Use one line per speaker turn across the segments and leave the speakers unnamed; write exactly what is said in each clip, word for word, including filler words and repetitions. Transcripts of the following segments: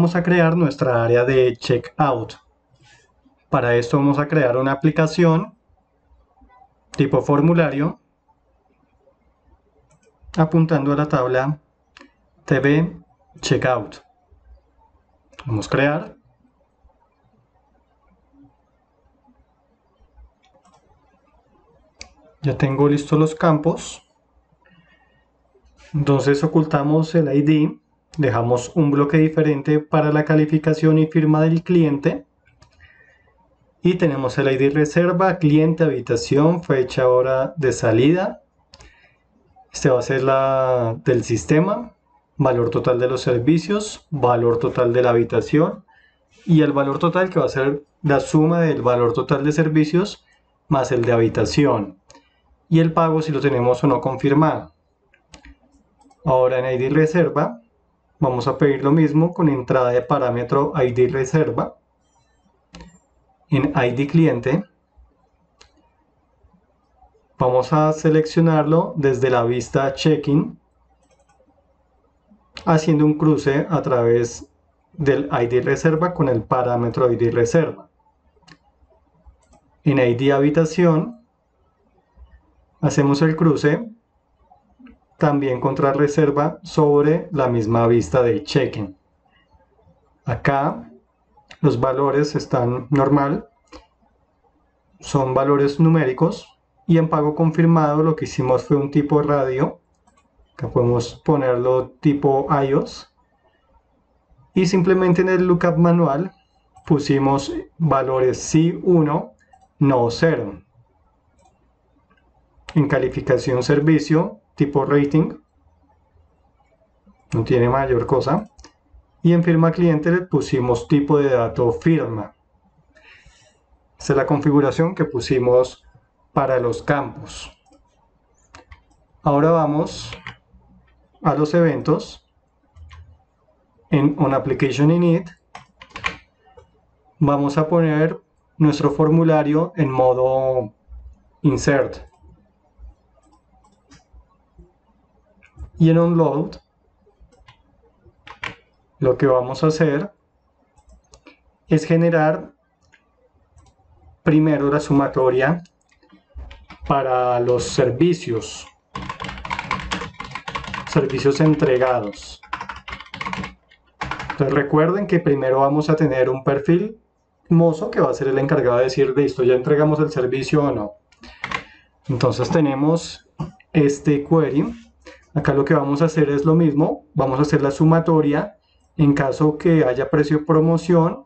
vamos a crear nuestra área de checkout. Para esto vamos a crear una aplicación tipo formulario apuntando a la tabla T V Checkout. Vamos a crear. Ya tengo listos los campos. Entonces ocultamos el I D, dejamos un bloque diferente para la calificación y firma del cliente. Y tenemos el I D reserva, cliente, habitación, fecha, hora de salida. Este va a ser la del sistema, valor total de los servicios, valor total de la habitación y el valor total que va a ser la suma del valor total de servicios más el de habitación. Y el pago si lo tenemos o no confirmado. Ahora en I D reserva vamos a pedir lo mismo con entrada de parámetro I D reserva. En I D cliente vamos a seleccionarlo desde la vista check-in, haciendo un cruce a través del I D reserva con el parámetro I D reserva. En I D habitación hacemos el cruce también contra reserva sobre la misma vista de check-in. Acá los valores están normal, son valores numéricos, y en pago confirmado lo que hicimos fue un tipo radio. Acá podemos ponerlo tipo iOS y simplemente en el lookup manual pusimos valores sí uno, no cero. En calificación servicio tipo rating, no tiene mayor cosa, y en firma cliente le pusimos tipo de dato firma. Esta es la configuración que pusimos para los campos. Ahora vamos a los eventos. En On Application Init vamos a poner nuestro formulario en modo Insert. Y en OnLoad lo que vamos a hacer es generar primero la sumatoria para los servicios, servicios entregados. Entonces recuerden que primero vamos a tener un perfil mozo que va a ser el encargado de decir, listo, ya entregamos el servicio o no. Entonces tenemos este query. Acá lo que vamos a hacer es lo mismo, vamos a hacer la sumatoria en caso que haya precio de promoción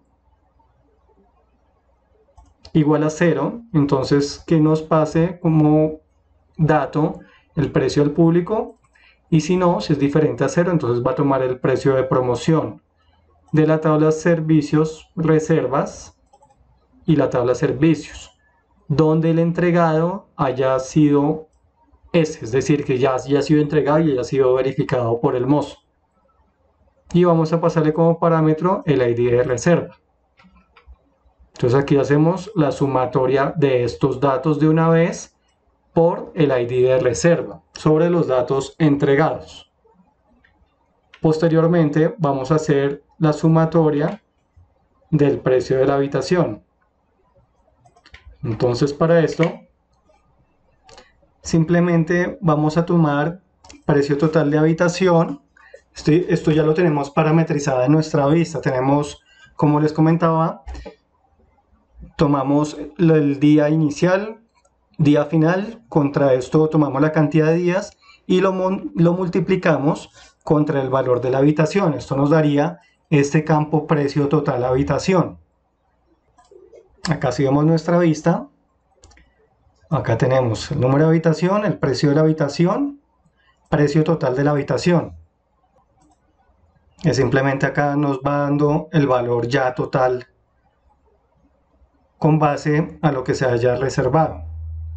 igual a cero, entonces que nos pase como dato el precio al público, y si no, si es diferente a cero, entonces va a tomar el precio de promoción de la tabla servicios reservas y la tabla servicios, donde el entregado haya sido ese, es decir, que ya haya sido entregado y haya sido verificado por el mozo. Y vamos a pasarle como parámetro el I D de reserva. Entonces aquí hacemos la sumatoria de estos datos de una vez por el I D de reserva sobre los datos entregados. Posteriormente vamos a hacer la sumatoria del precio de la habitación. Entonces para esto simplemente vamos a tomar precio total de habitación. Esto, esto ya lo tenemos parametrizado en nuestra vista. Tenemos, como les comentaba, tomamos el día inicial, día final, contra esto tomamos la cantidad de días y lo, lo multiplicamos contra el valor de la habitación. Esto nos daría este campo precio total habitación. Acá si vemos nuestra vista, acá tenemos el número de habitación, el precio de la habitación, precio total de la habitación. Y simplemente acá nos va dando el valor ya total con base a lo que se haya reservado.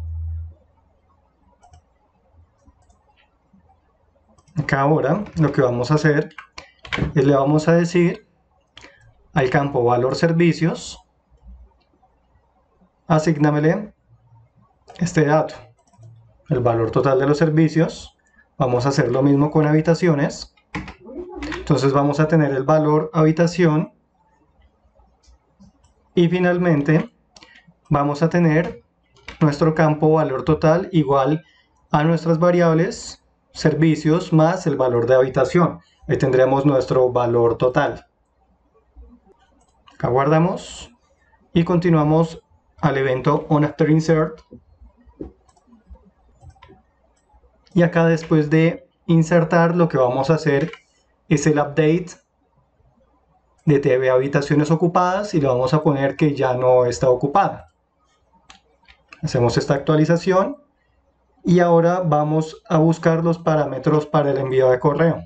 Acá ahora lo que vamos a hacer es le vamos a decir al campo valor servicios, asígnamele este dato, el valor total de los servicios. Vamos a hacer lo mismo con habitaciones. Entonces vamos a tener el valor habitación y finalmente vamos a tener nuestro campo valor total igual a nuestras variables servicios más el valor de habitación. Ahí tendremos nuestro valor total. Acá guardamos y continuamos al evento onAfterInsert. Y acá después de insertar lo que vamos a hacer es el update de T V habitaciones ocupadas y le vamos a poner que ya no está ocupada. Hacemos esta actualización y ahora vamos a buscar los parámetros para el envío de correo.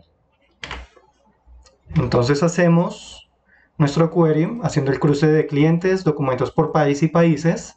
Entonces hacemos nuestro query haciendo el cruce de clientes, documentos por país y países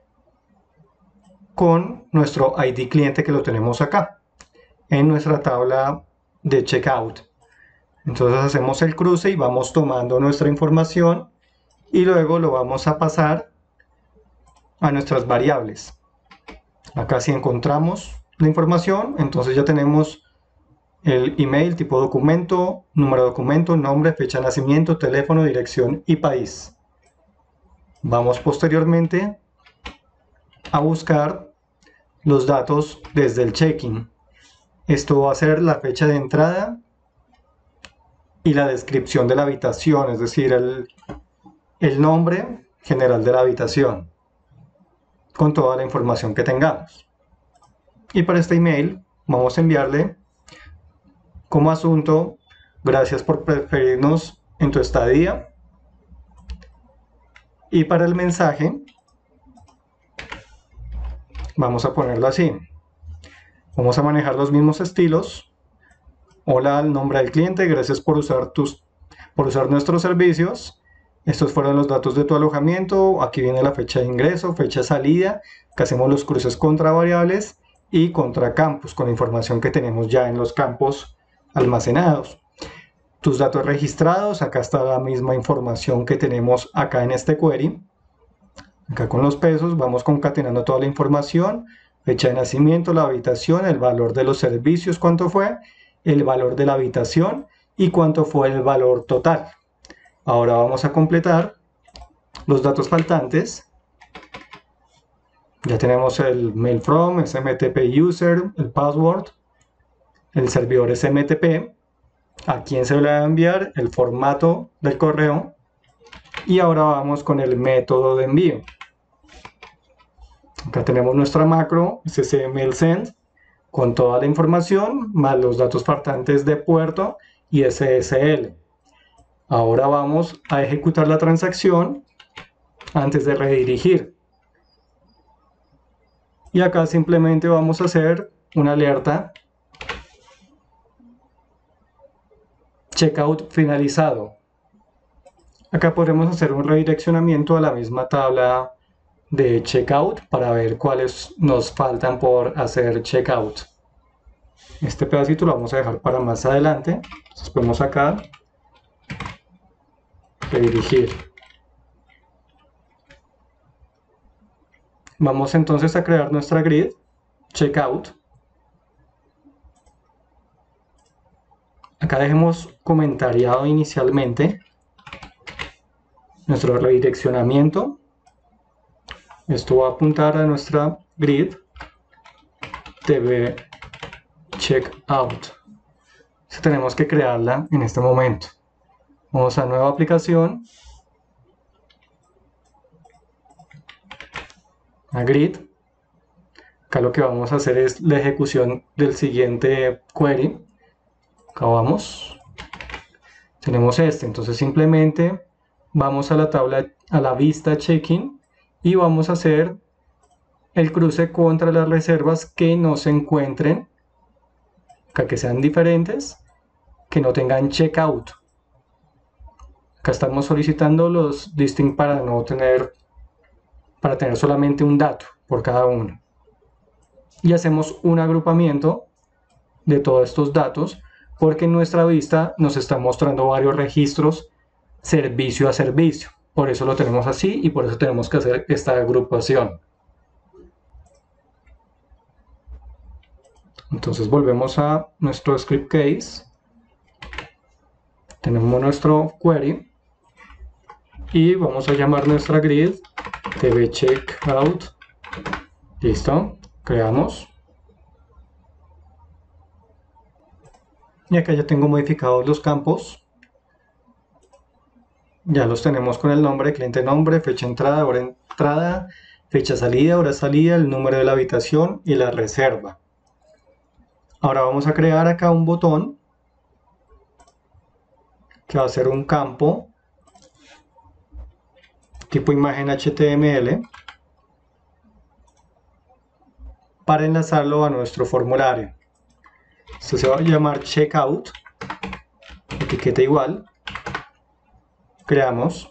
con nuestro I D cliente que lo tenemos acá en nuestra tabla de checkout. Entonces hacemos el cruce y vamos tomando nuestra información y luego lo vamos a pasar a nuestras variables. Acá si encontramos la información, entonces ya tenemos el email, tipo documento, número de documento, nombre, fecha de nacimiento, teléfono, dirección y país. Vamos posteriormente a buscar los datos desde el check-in. Esto va a ser la fecha de entrada y la descripción de la habitación, es decir, el, el nombre general de la habitación, con toda la información que tengamos. Y para este email vamos a enviarle como asunto: gracias por preferirnos en tu estadía. Y para el mensaje vamos a ponerlo así. Vamos a manejar los mismos estilos. Hola al nombre del cliente, gracias por usar, tus, por usar nuestros servicios. Estos fueron los datos de tu alojamiento. Aquí viene la fecha de ingreso, fecha de salida, que hacemos los cruces contra variables y contra campos, con la información que tenemos ya en los campos almacenados. Tus datos registrados, acá está la misma información que tenemos acá en este query. Acá con los pesos vamos concatenando toda la información, fecha de nacimiento, la habitación, el valor de los servicios, cuánto fue, el valor de la habitación y cuánto fue el valor total. Ahora vamos a completar los datos faltantes. Ya tenemos el mail from, S M T P user, el password, el servidor S M T P, a quién se le va a enviar, el formato del correo y ahora vamos con el método de envío. Acá tenemos nuestra macro ssmailsend con toda la información más los datos faltantes de puerto y S S L. Ahora vamos a ejecutar la transacción antes de redirigir. Y acá simplemente vamos a hacer una alerta checkout finalizado. Acá podremos hacer un redireccionamiento a la misma tabla de checkout para ver cuáles nos faltan por hacer checkout. Este pedacito lo vamos a dejar para más adelante. Entonces ponemos acá redirigir. Vamos entonces a crear nuestra grid checkout. Acá dejemos comentariado inicialmente nuestro redireccionamiento. Esto va a apuntar a nuestra grid T V checkout. Entonces tenemos que crearla en este momento. Vamos a nueva aplicación, a grid. Acá lo que vamos a hacer es la ejecución del siguiente query. Acá vamos, tenemos este, entonces simplemente vamos a la tabla, a la vista check-in y vamos a hacer el cruce contra las reservas que no se encuentren, acá que sean diferentes, que no tengan checkout. Acá estamos solicitando los distinct para no tener, para tener solamente un dato por cada uno. Y hacemos un agrupamiento de todos estos datos porque en nuestra vista nos está mostrando varios registros servicio a servicio. Por eso lo tenemos así y por eso tenemos que hacer esta agrupación. Entonces volvemos a nuestro script case. Tenemos nuestro query y vamos a llamar nuestra grid tvCheckout. Listo, creamos. Y acá ya tengo modificados los campos. Ya los tenemos con el nombre, cliente nombre, fecha entrada, hora entrada, fecha salida, hora salida, el número de la habitación y la reserva. Ahora vamos a crear acá un botón que va a ser un campo tipo imagen H T M L para enlazarlo a nuestro formulario. Esto se va a llamar checkout, etiqueta igual, creamos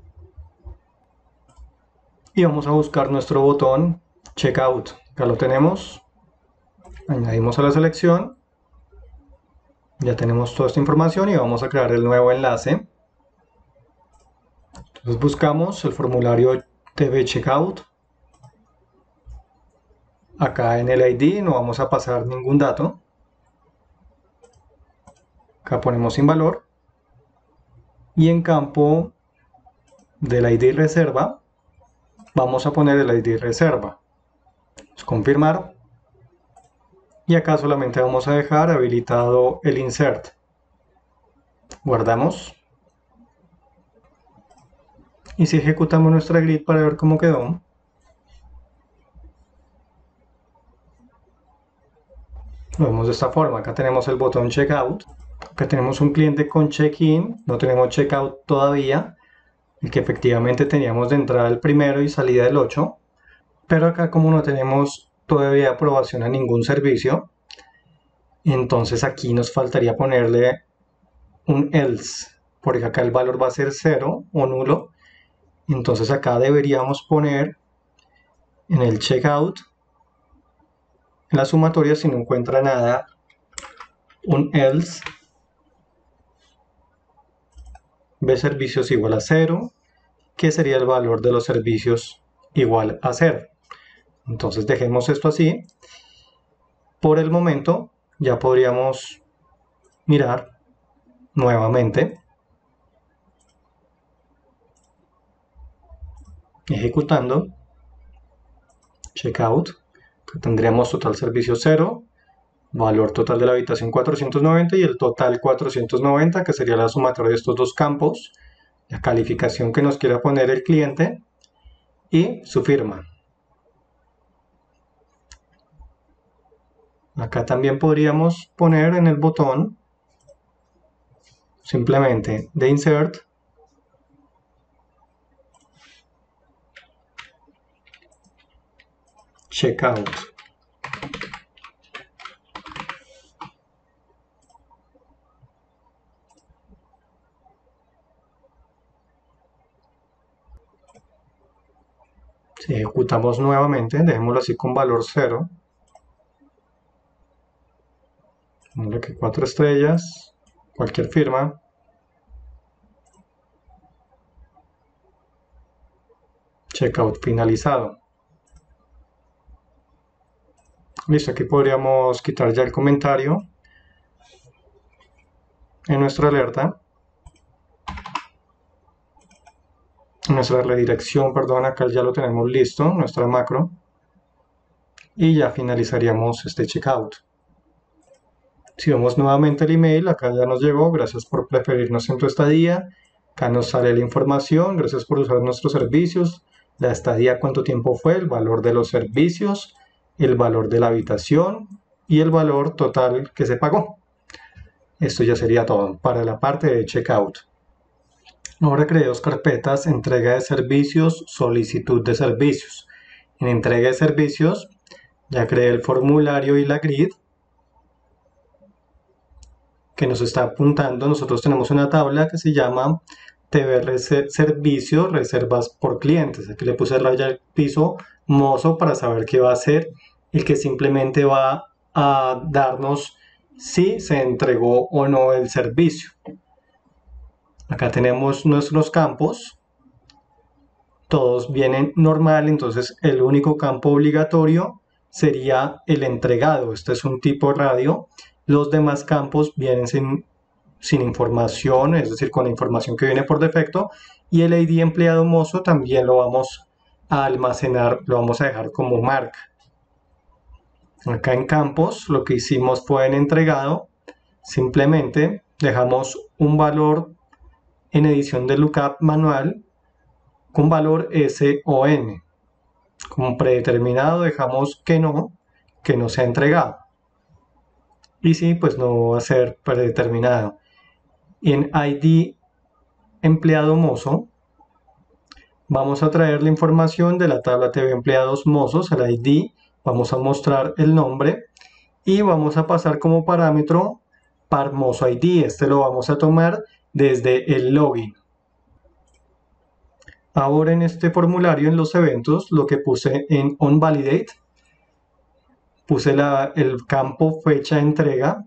y vamos a buscar nuestro botón checkout. Acá lo tenemos, añadimos a la selección, ya tenemos toda esta información y vamos a crear el nuevo enlace. Entonces buscamos el formulario tvCheckout. Acá en el I D no vamos a pasar ningún dato. Acá ponemos sin valor. Y en campo del I D reserva, vamos a poner el I D reserva. Vamos a confirmar. Y acá solamente vamos a dejar habilitado el insert. Guardamos. Y si ejecutamos nuestra grid para ver cómo quedó, lo vemos de esta forma. Acá tenemos el botón checkout. Acá tenemos un cliente con check-in. No tenemos checkout todavía. El que efectivamente teníamos de entrada el primero y salida el ocho. Pero acá como no tenemos todavía aprobación a ningún servicio, entonces aquí nos faltaría ponerle un else. Porque acá el valor va a ser cero o nulo. Entonces acá deberíamos poner en el checkout, en la sumatoria, si no encuentra nada, un else b servicios igual a cero, que sería el valor de los servicios igual a cero. Entonces dejemos esto así. Por el momento ya podríamos mirar nuevamente, ejecutando checkout. Acá tendríamos total servicio cero, valor total de la habitación cuatrocientos noventa y el total cuatrocientos noventa, que sería la sumatoria de estos dos campos, la calificación que nos quiera poner el cliente y su firma. Acá también podríamos poner en el botón simplemente de insert checkout. Si ejecutamos nuevamente, dejémoslo así con valor cero. Ponle que cuatro estrellas, cualquier firma. Checkout finalizado. Listo, aquí podríamos quitar ya el comentario en nuestra alerta. Nuestra redirección, perdón, acá ya lo tenemos listo, nuestra macro. Y ya finalizaríamos este checkout. Si vemos nuevamente el email, acá ya nos llegó, gracias por preferirnos en tu estadía. Acá nos sale la información, gracias por usar nuestros servicios, la estadía, cuánto tiempo fue, el valor de los servicios, el valor de la habitación y el valor total que se pagó. Esto ya sería todo para la parte de checkout. Ahora creé dos carpetas: entrega de servicios, solicitud de servicios. En entrega de servicios ya creé el formulario y la grid que nos está apuntando. Nosotros tenemos una tabla que se llama T V Servicios, reservas por clientes. Aquí le puse raya al piso mozo para saber qué va a ser el que simplemente va a darnos si se entregó o no el servicio. Acá tenemos nuestros campos, todos vienen normal, entonces el único campo obligatorio sería el entregado. Este es un tipo radio, los demás campos vienen sin sin información, es decir, con la información que viene por defecto, y el I D empleado mozo también lo vamos a almacenar, lo vamos a dejar como marca. Acá en campos lo que hicimos fue en entregado, simplemente dejamos un valor en edición de lookup manual con valor S O N. Como predeterminado dejamos que no, que no sea entregado. Y sí, pues no va a ser predeterminado. Y en I D empleado mozo vamos a traer la información de la tabla T V empleados mozos al I D, vamos a mostrar el nombre y vamos a pasar como parámetro par mozo I D. Este lo vamos a tomar desde el login. Ahora en este formulario, en los eventos, lo que puse en onValidate, puse la, el campo fecha de entrega,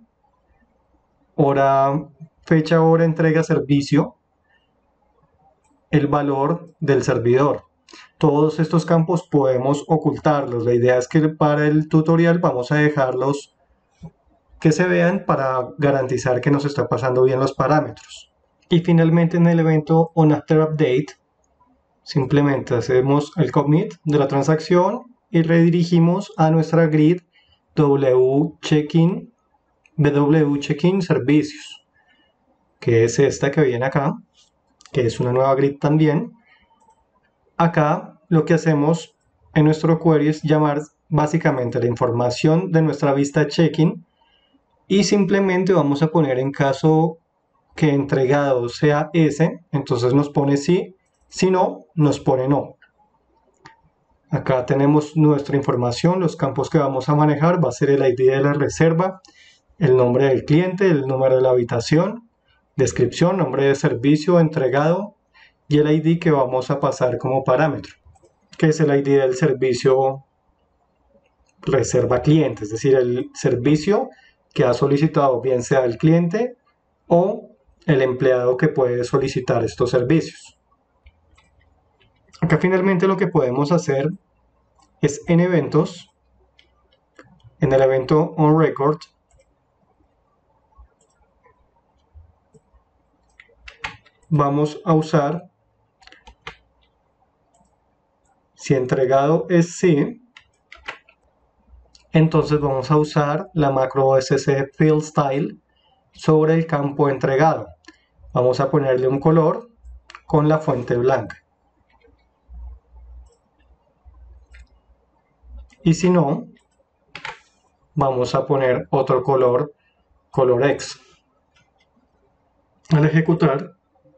hora, fecha, hora, entrega, servicio, el valor del servidor. Todos estos campos podemos ocultarlos. La idea es que para el tutorial vamos a dejarlos que se vean para garantizar que nos está pasando bien los parámetros. Y finalmente en el evento onAfterUpdate, simplemente hacemos el commit de la transacción y redirigimos a nuestra grid wcheckin, wcheckin servicios, que es esta que viene acá, que es una nueva grid también. Acá lo que hacemos en nuestro query es llamar básicamente la información de nuestra vista checkin y simplemente vamos a poner en caso que entregado sea S, entonces nos pone sí, si no, nos pone no. Acá tenemos nuestra información, los campos que vamos a manejar va a ser el I D de la reserva, el nombre del cliente, el número de la habitación, descripción, nombre de servicio entregado y el I D que vamos a pasar como parámetro, que es el I D del servicio reserva cliente, es decir, el servicio que ha solicitado bien sea el cliente o el empleado que puede solicitar estos servicios. Acá finalmente lo que podemos hacer es en eventos, en el evento onRecord, vamos a usar, si entregado es sí, entonces vamos a usar la macro scFieldStyle sobre el campo entregado. Vamos a ponerle un color con la fuente blanca. Y si no, vamos a poner otro color, color X. Al ejecutar,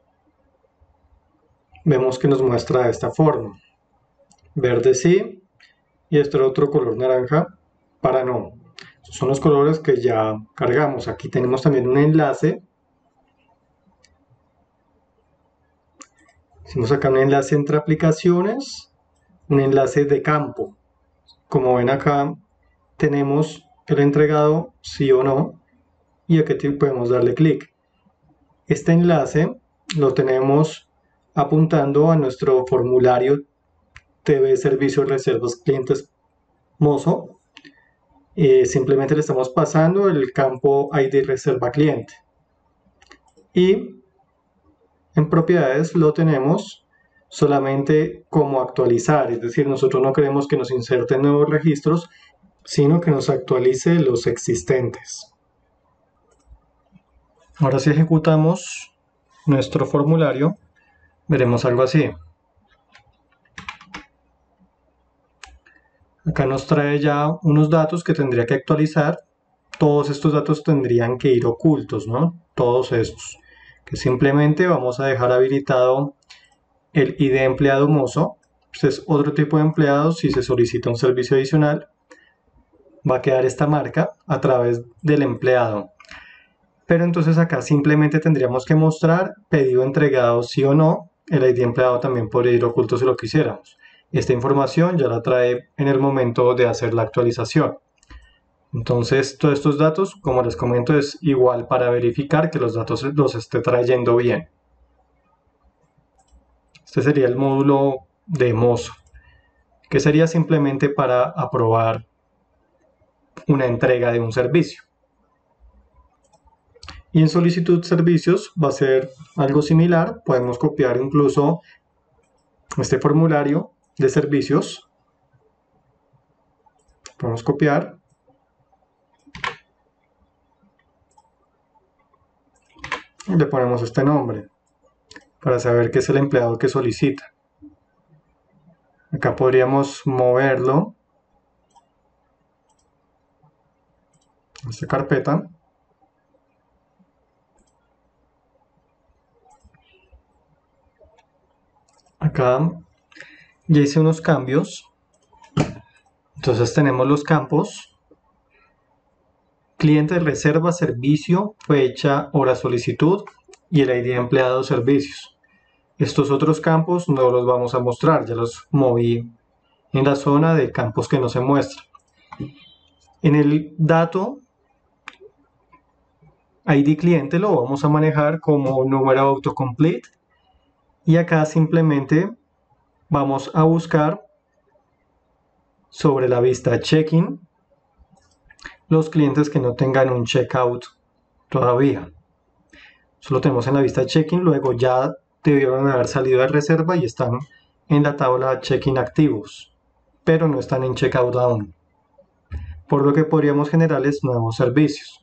vemos que nos muestra de esta forma. Verde sí, y este otro color naranja para no. Estos son los colores que ya cargamos. Aquí tenemos también un enlace. Hicimos acá un enlace entre aplicaciones, un enlace de campo. Como ven acá, tenemos el entregado sí o no, y aquí podemos darle clic. Este enlace lo tenemos apuntando a nuestro formulario T V Servicios Reservas Clientes mozo. Eh, simplemente le estamos pasando el campo I D Reserva Cliente. Y en propiedades lo tenemos solamente como actualizar, es decir, nosotros no queremos que nos inserten nuevos registros, sino que nos actualice los existentes. Ahora si ejecutamos nuestro formulario, veremos algo así. Acá nos trae ya unos datos que tendría que actualizar. Todos estos datos tendrían que ir ocultos, ¿no? Todos estos. Que simplemente vamos a dejar habilitado el I D empleado mozo. Este es otro tipo de empleado. Si se solicita un servicio adicional, va a quedar esta marca a través del empleado. Pero entonces acá simplemente tendríamos que mostrar pedido entregado sí o no. El I D empleado también podría ir oculto si lo quisiéramos. Esta información ya la trae en el momento de hacer la actualización. Entonces todos estos datos, como les comento, es igual para verificar que los datos los esté trayendo bien. Este sería el módulo de mozo, que sería simplemente para aprobar una entrega de un servicio. Y en solicitud servicios va a ser algo similar. Podemos copiar incluso este formulario de servicios. Podemos copiar. Y le ponemos este nombre para saber que es el empleado que solicita. Acá podríamos moverlo a esta carpeta. Acá ya hice unos cambios. Entonces tenemos los campos: cliente, reserva, servicio, fecha, hora, solicitud y el I D de empleado, servicios. Estos otros campos no los vamos a mostrar, ya los moví en la zona de campos que no se muestran. En el dato I D cliente lo vamos a manejar como número autocomplete, y acá simplemente vamos a buscar sobre la vista check-in los clientes que no tengan un checkout todavía. Solo tenemos en la vista check-in, luego ya debieron haber salido de reserva y están en la tabla check-in activos, pero no están en checkout aún, por lo que podríamos generarles nuevos servicios.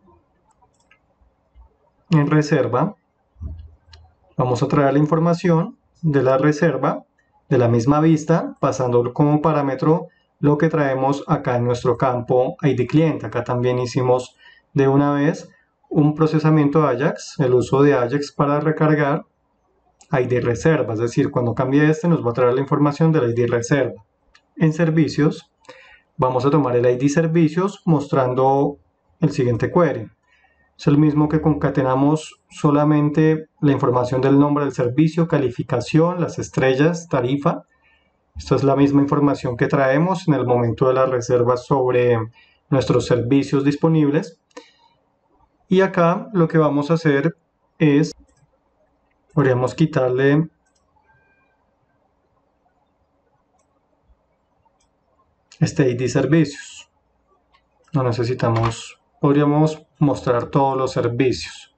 En reserva vamos a traer la información de la reserva de la misma vista, pasando como parámetro lo que traemos acá en nuestro campo I D cliente. Acá también hicimos de una vez un procesamiento Ajax, el uso de Ajax para recargar I D reserva, es decir, cuando cambie este nos va a traer la información del I D reserva. En servicios vamos a tomar el I D servicios mostrando el siguiente query. Es el mismo que concatenamos solamente la información del nombre del servicio, calificación, las estrellas, tarifa. Esto es la misma información que traemos en el momento de la reserva sobre nuestros servicios disponibles. Y acá lo que vamos a hacer es, podríamos quitarle este I D servicios. No necesitamos, podríamos mostrar todos los servicios.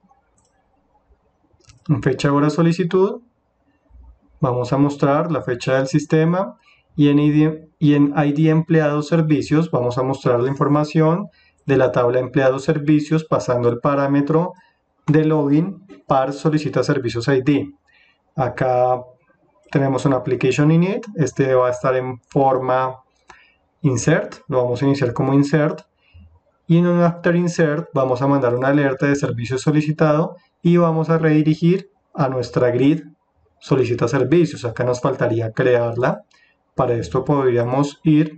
En fecha, hora, solicitud vamos a mostrar la fecha del sistema, y en I D, y en I D empleado servicios vamos a mostrar la información de la tabla empleado servicios pasando el parámetro de login par solicita servicios I D. Acá tenemos un application init, este va a estar en forma insert, lo vamos a iniciar como insert, y en un after insert vamos a mandar una alerta de servicio solicitado y vamos a redirigir a nuestra grid solicita servicios. Acá nos faltaría crearla. Para esto podríamos ir,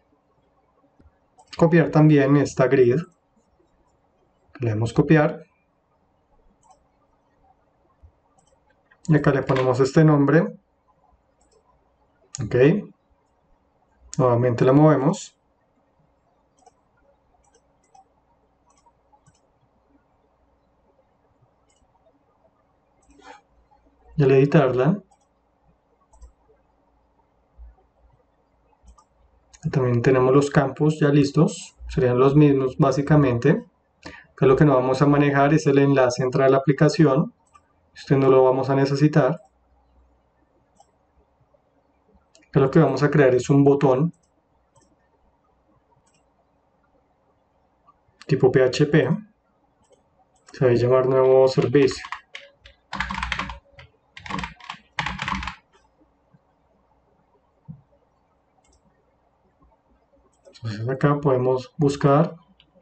copiar también esta grid, le damos copiar, y acá le ponemos este nombre. Ok, nuevamente la movemos. Y al editarla también tenemos los campos ya listos, serían los mismos básicamente. Acá lo que no vamos a manejar es el enlace entre la aplicación, este no lo vamos a necesitar. Acá lo que vamos a crear es un botón tipo P H P, se va a llamar nuevo servicio. Entonces acá podemos buscar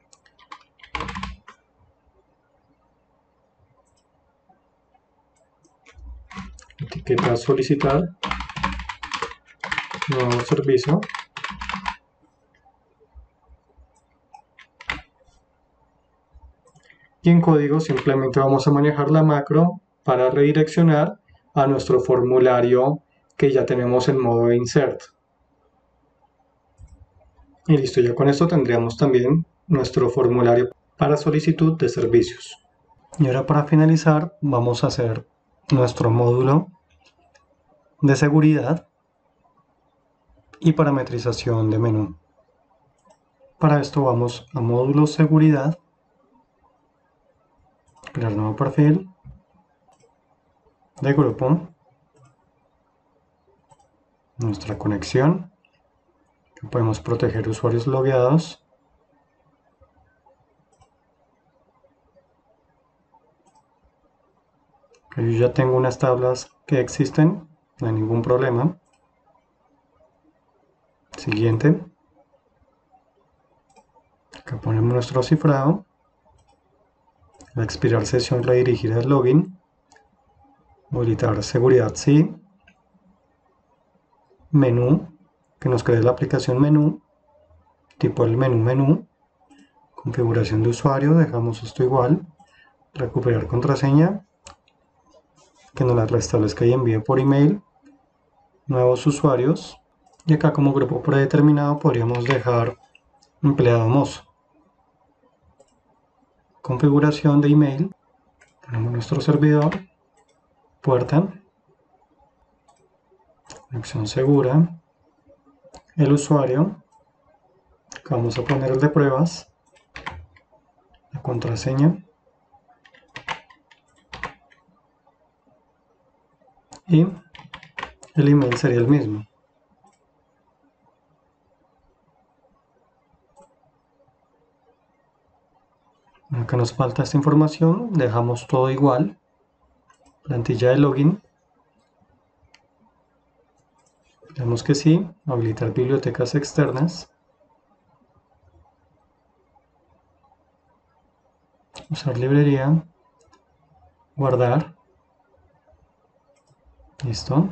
etiqueta solicitar nuevo servicio, y en código simplemente vamos a manejar la macro para redireccionar a nuestro formulario que ya tenemos en modo insert. Y listo, ya con esto tendríamos también nuestro formulario para solicitud de servicios. Y ahora, para finalizar, vamos a hacer nuestro módulo de seguridad y parametrización de menú. Para esto vamos a módulo seguridad crear nuevo perfil de grupo, nuestra conexión, que podemos proteger usuarios logueados. Yo ya tengo unas tablas que existen, no hay ningún problema. Siguiente. Acá ponemos nuestro cifrado. Al expirar sesión redirigir al login. Habilitar seguridad sí. Menú, que nos cree la aplicación menú. Tipo el menú menú. Configuración de usuario, dejamos esto igual. Recuperar contraseña. Que nos la restablezca y envíe por email. Nuevos usuarios. Y acá como grupo predeterminado podríamos dejar empleado mozo. Configuración de email. Ponemos nuestro servidor. Puerta. Conexión segura. El usuario. Acá vamos a poner el de pruebas. La contraseña. Y el email sería el mismo. Acá nos falta esta información, dejamos todo igual. Plantilla de login. Tenemos que sí, habilitar bibliotecas externas. Usar librería. Guardar. Listo.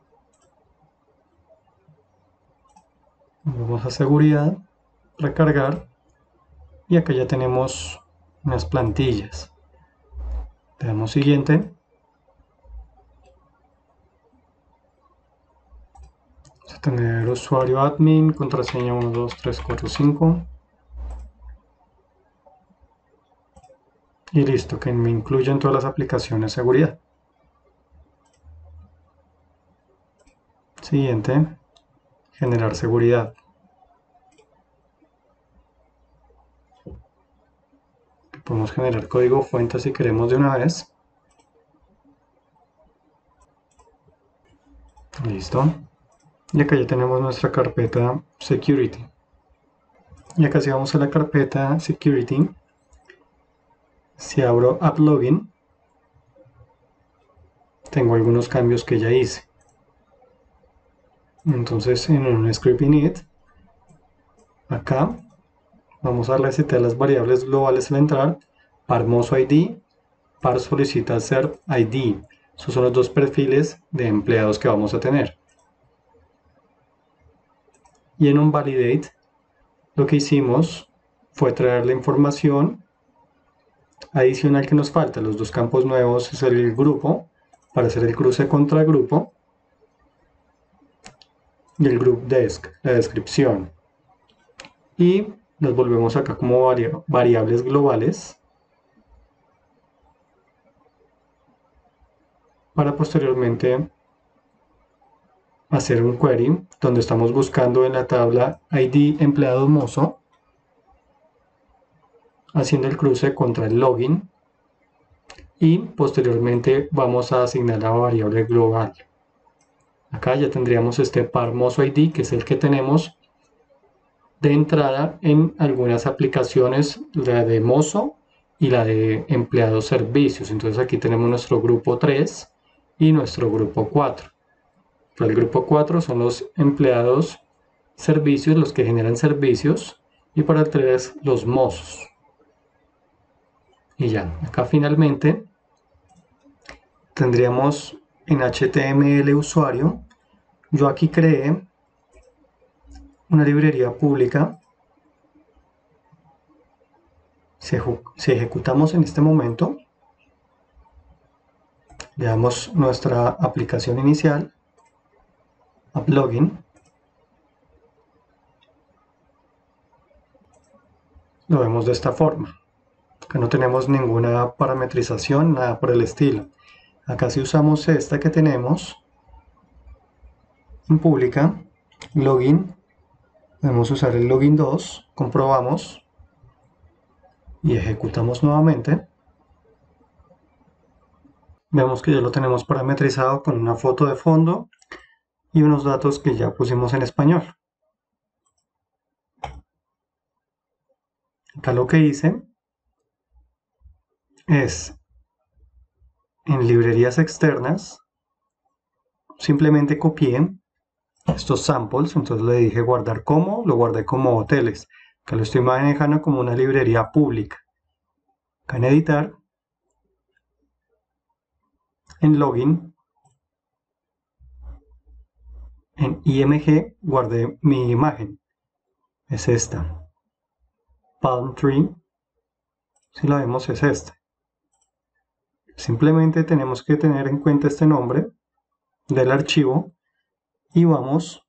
Vamos a seguridad. Recargar. Y acá ya tenemos unas plantillas. Le damos siguiente. Vamos a tener usuario admin, contraseña uno dos tres cuatro cinco. Y listo, que me incluyen todas las aplicaciones de seguridad. Siguiente, generar seguridad. Podemos generar código fuente si queremos de una vez. Listo. Y acá ya tenemos nuestra carpeta Security. Y acá si vamos a la carpeta Security, si abro App Login, tengo algunos cambios que ya hice. Entonces en un script init, acá vamos a resetear las variables globales al entrar, par mozo I D, par solicita cert I D. Esos son los dos perfiles de empleados que vamos a tener. Y en un validate, lo que hicimos fue traer la información adicional que nos falta. Los dos campos nuevos es el grupo, para hacer el cruce contra grupo, y el group desk, la descripción. Y los volvemos acá como vari variables globales, para posteriormente hacer un query donde estamos buscando en la tabla I D empleado mozo, haciendo el cruce contra el login, y posteriormente vamos a asignar la variable global. Acá ya tendríamos este par mozo I D, que es el que tenemos de entrada en algunas aplicaciones, la de mozo y la de empleados servicios. Entonces aquí tenemos nuestro grupo tres y nuestro grupo cuatro. Para el grupo cuatro son los empleados servicios, los que generan servicios, y para el tres los mozos. Y ya, acá finalmente tendríamos en H T M L usuario. Yo aquí creé una librería pública. Si, si ejecutamos en este momento, le damos nuestra aplicación inicial, App Login, lo vemos de esta forma. Acá no tenemos ninguna parametrización, nada por el estilo. Acá si usamos esta que tenemos en pública, login, podemos usar el login dos, comprobamos y ejecutamos nuevamente. Vemos que ya lo tenemos parametrizado con una foto de fondo y unos datos que ya pusimos en español. Acá lo que hice es en librerías externas, simplemente copié estos samples, entonces le dije guardar como, lo guardé como hoteles. Acá lo estoy manejando como una librería pública. Acá en editar, en login, en I M G guardé mi imagen. Es esta. Palm Tree, si la vemos es esta. Simplemente tenemos que tener en cuenta este nombre del archivo y vamos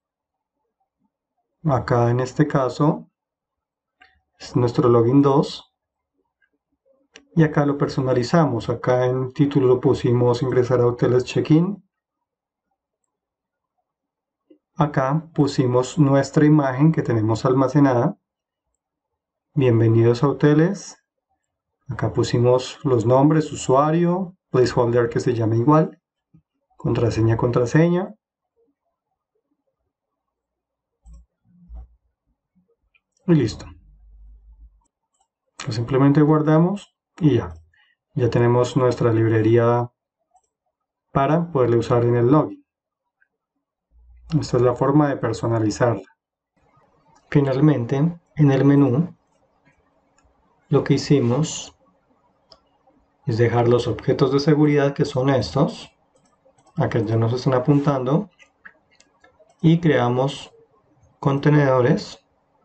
acá en este caso es nuestro login dos y acá lo personalizamos. Acá en título lo pusimos ingresar a hoteles check-in. Acá pusimos nuestra imagen que tenemos almacenada. Bienvenidos a hoteles. Acá pusimos los nombres, usuario, placeholder que se llama igual, contraseña, contraseña. Y listo. Pues simplemente guardamos y ya. Ya tenemos nuestra librería para poderla usar en el login. Esta es la forma de personalizarla. Finalmente, en el menú, lo que hicimos es dejar los objetos de seguridad que son estos. Acá ya nos están apuntando. Y creamos contenedores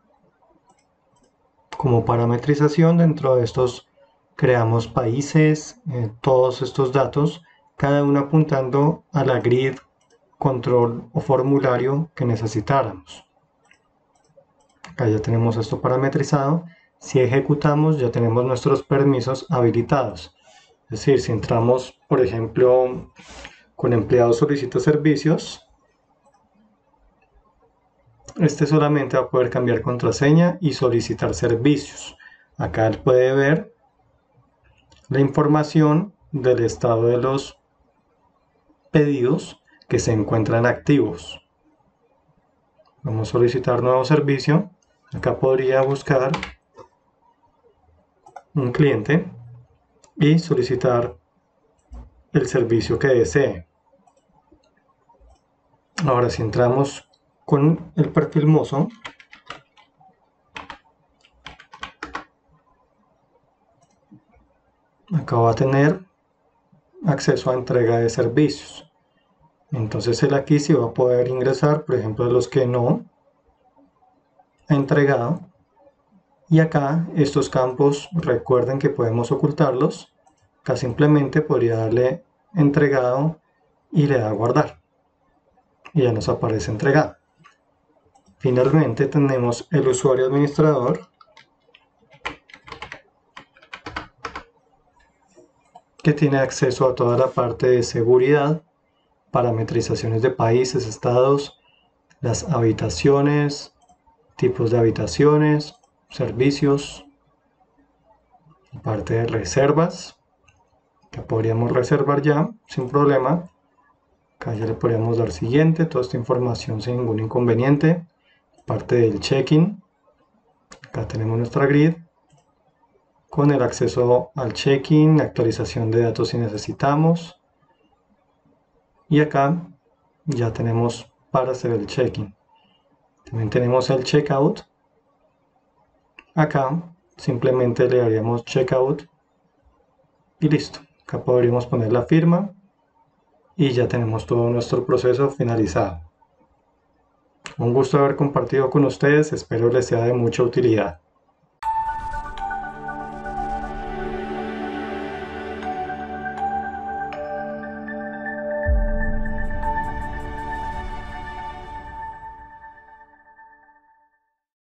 como parametrización. Dentro de estos creamos países, eh, todos estos datos, cada uno apuntando a la grid, control o formulario que necesitáramos. Acá ya tenemos esto parametrizado. Si ejecutamos ya tenemos nuestros permisos habilitados. Es decir, si entramos, por ejemplo, con empleado solicita servicios, este solamente va a poder cambiar contraseña y solicitar servicios. Acá él puede ver la información del estado de los pedidos que se encuentran activos. Vamos a solicitar nuevo servicio. Acá podría buscar un cliente y solicitar el servicio que desee. Ahora si entramos con el perfil mozo, acá va a tener acceso a entrega de servicios. Entonces él aquí sí va a poder ingresar, por ejemplo, los que no ha entregado. Y acá estos campos, recuerden que podemos ocultarlos. Acá simplemente podría darle entregado y le da a guardar. Y ya nos aparece entregado. Finalmente tenemos el usuario administrador, que tiene acceso a toda la parte de seguridad, parametrizaciones de países, estados, las habitaciones, tipos de habitaciones, servicios, parte de reservas, que podríamos reservar ya sin problema. Acá ya le podríamos dar siguiente, toda esta información sin ningún inconveniente. Parte del check-in, acá tenemos nuestra grid con el acceso al check-in, actualización de datos si necesitamos, y acá ya tenemos para hacer el check-in. También tenemos el checkout. Acá simplemente le daríamos checkout y listo. Acá podríamos poner la firma y ya tenemos todo nuestro proceso finalizado. Un gusto haber compartido con ustedes, espero les sea de mucha utilidad.